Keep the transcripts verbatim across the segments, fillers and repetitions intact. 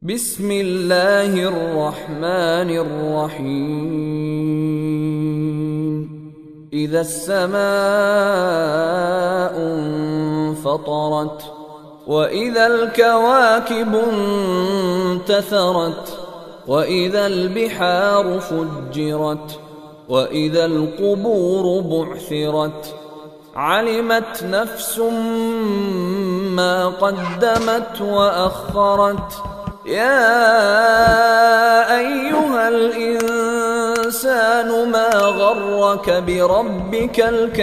بسم الله الرحمن الرحيم إذا السماء انفطرت وإذا الكواكب انتثرت وإذا البحار فجرت وإذا القبور بعثرت علمت نفس ما قدمت وأخرت يا أيها الإنسان ما غرك بربك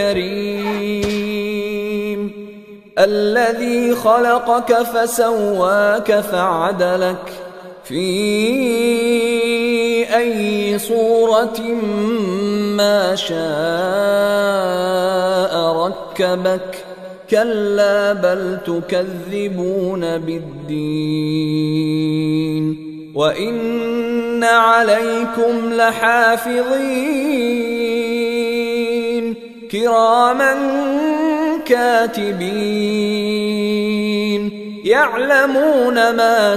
الكريم الذي خلقك فسواك فعدلك في أي صورة ما شاء ركبك كلا بل تكذبون بالدين وإن عليكم لحافظين كراما كاتبين يعلمون ما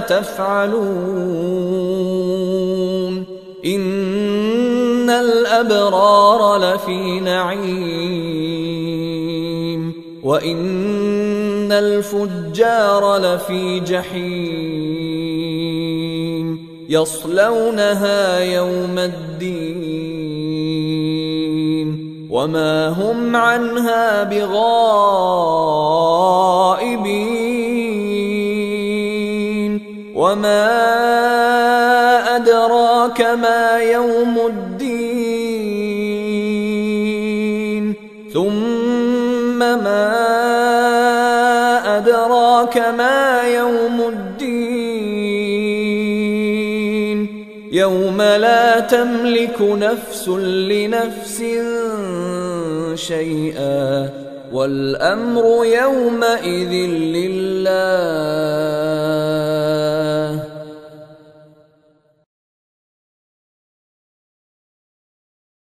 تفعلون إن الأبرار لفي نعيم وإن الفجار لفي جحيم يصلونها يوم الدين وما هم عنها بغائبين وما أدراك ما يوم الدين ثم ما أدراك ما يوم الدين يوم لا تملك نفس لنفس شيئا والأمر يومئذ لله